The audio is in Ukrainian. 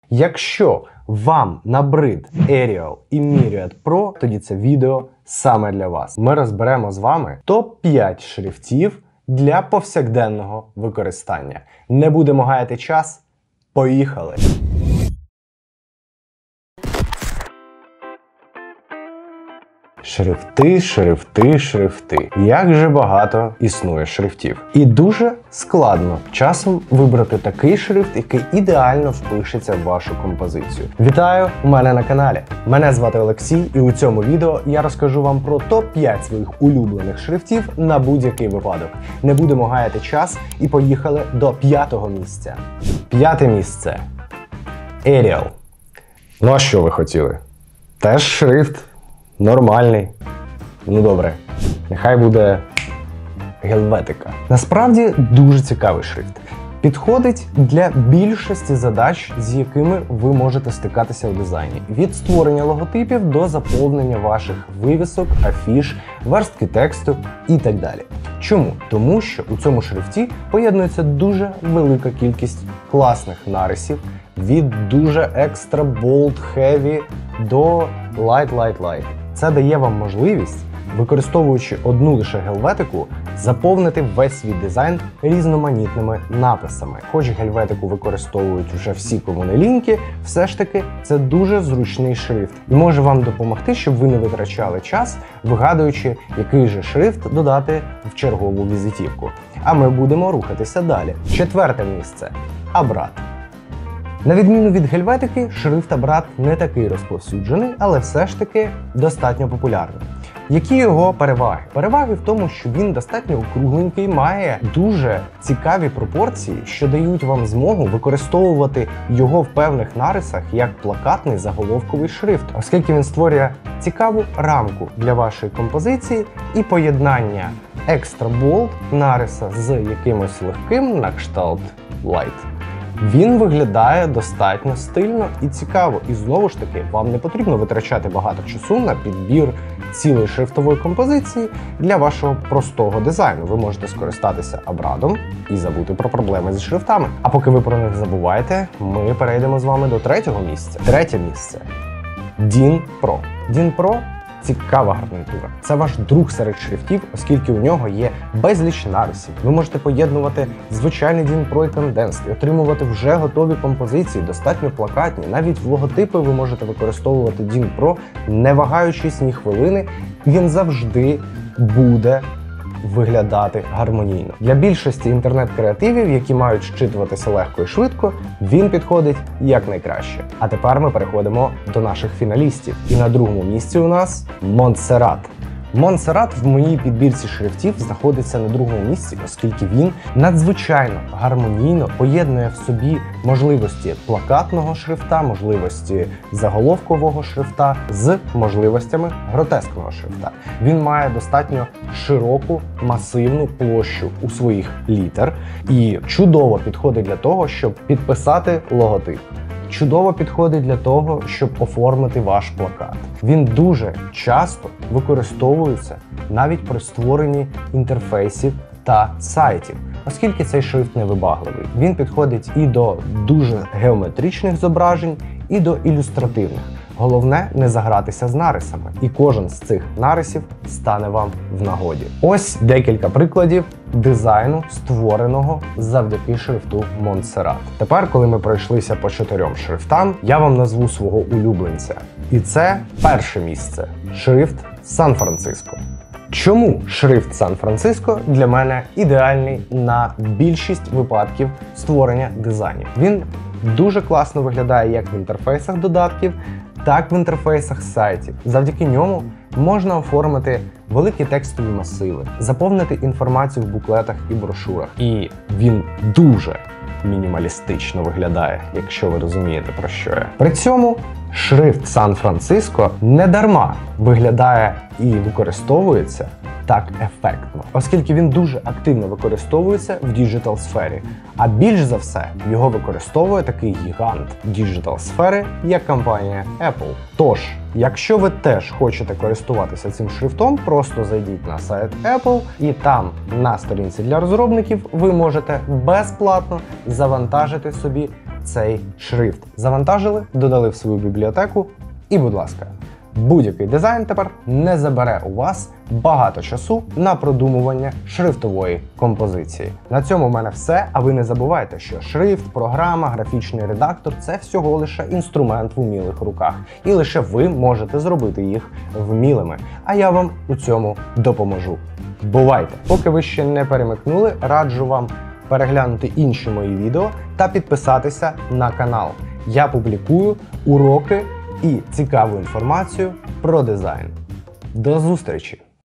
Якщо вам набрид Arial і Myriad Pro, тоді це відео саме для вас. Ми розберемо з вами топ-5 шрифтів для повсякденного використання. Не будемо гаяти час, поїхали! Шрифти. Як же багато існує шрифтів. І дуже складно часом вибрати такий шрифт, який ідеально впишеться в вашу композицію. Вітаю у мене на каналі. Мене звати Олексій, і у цьому відео я розкажу вам про топ-5 своїх улюблених шрифтів на будь-який випадок. Не будемо гаяти час і поїхали до 5-го місця. 5-те місце. Arial. Ну а що ви хотіли? Теж шрифт. Нормальний. Ну добре. Нехай буде Helvetica. Насправді дуже цікавий шрифт. Підходить для більшості задач, з якими ви можете стикатися в дизайні. Від створення логотипів до заповнення ваших вивісок, афіш, верстки тексту і так далі. Чому? Тому що у цьому шрифті поєднується дуже велика кількість класних нарисів, від дуже extra bold, heavy до light. Це дає вам можливість, використовуючи одну лише Helvetica, заповнити весь свій дизайн різноманітними написами. Хоч Helvetica використовують вже всі, кому не ліньки, все ж таки це дуже зручний шрифт і може вам допомогти, щоб ви не витрачали час, вигадуючи, який же шрифт додати в чергову візитівку. А ми будемо рухатися далі. 4-те місце. Абрат. На відміну від Helvetica, шрифт Абрат не такий розповсюджений, але все ж таки достатньо популярний. Які його переваги? Переваги в тому, що він достатньо округленький, має дуже цікаві пропорції, що дають вам змогу використовувати його в певних нарисах як плакатний заголовковий шрифт, оскільки він створює цікаву рамку для вашої композиції і поєднання Extra Bold нариса з якимось легким на кшталт Light. Він виглядає достатньо стильно і цікаво. І знову ж таки, вам не потрібно витрачати багато часу на підбір цілої шрифтової композиції для вашого простого дизайну. Ви можете скористатися Абратом і забути про проблеми зі шрифтами. А поки ви про них забуваєте, ми перейдемо з вами до 3-го місця. 3-те місце. DIN Pro. DIN Pro – цікава гарнітура. Це ваш друг серед шрифтів, оскільки у нього є безліч нарисів. Ви можете поєднувати звичайний DIN Pro і Condensed і отримувати вже готові композиції, достатньо плакатні. Навіть в логотипи ви можете використовувати DIN Pro, не вагаючись ні хвилини. Він завжди буде виглядати гармонійно. Для більшості інтернет-креативів, які мають зчитуватися легко і швидко, він підходить якнайкраще. А тепер ми переходимо до наших фіналістів. І на 2-му місці у нас Montserrat. Montserrat в моїй підбірці шрифтів знаходиться на 2-му місці, оскільки він надзвичайно гармонійно поєднує в собі можливості плакатного шрифта, можливості заголовкового шрифта з можливостями гротескного шрифта. Він має достатньо широку, масивну площу у своїх літер і чудово підходить для того, щоб підписати логотип. Чудово підходить для того, щоб оформити ваш плакат. Він дуже часто використовується навіть при створенні інтерфейсів та сайтів, оскільки цей шрифт невибагливий. Він підходить і до дуже геометричних зображень, і до ілюстративних. Головне не загратися з нарисами, і кожен з цих нарисів стане вам в нагоді. Ось декілька прикладів дизайну, створеного завдяки шрифту Montserrat. Тепер, коли ми пройшлися по 4 шрифтам, я вам назву свого улюбленця. І це 1-те місце – шрифт Сан-Франциско. Чому шрифт Сан-Франциско для мене ідеальний на більшість випадків створення дизайнів? Він дуже класно виглядає як в інтерфейсах додатків, так в інтерфейсах сайтів. Завдяки ньому можна оформити великі текстові масиви, заповнити інформацію в буклетах і брошурах. І він дуже мінімалістично виглядає, якщо ви розумієте, про що я. При цьому шрифт Сан-Франциско не дарма виглядає і використовується так ефектно, оскільки він дуже активно використовується в діджитал-сфері. А більш за все його використовує такий гігант діджитал-сфери, як компанія Apple. Тож, якщо ви теж хочете користуватися цим шрифтом, просто зайдіть на сайт Apple і там на сторінці для розробників ви можете безплатно завантажити собі цей шрифт. Завантажили, додали в свою бібліотеку і, будь ласка, будь-який дизайн тепер не забере у вас багато часу на продумування шрифтової композиції. На цьому в мене все, а ви не забувайте, що шрифт, програма, графічний редактор – це всього лише інструмент в умілих руках. І лише ви можете зробити їх вмілими. А я вам у цьому допоможу. Бувайте! Поки ви ще не перемикнули, раджу вам переглянути інші мої відео та підписатися на канал. Я публікую уроки і цікаву інформацію про дизайн. До зустрічі!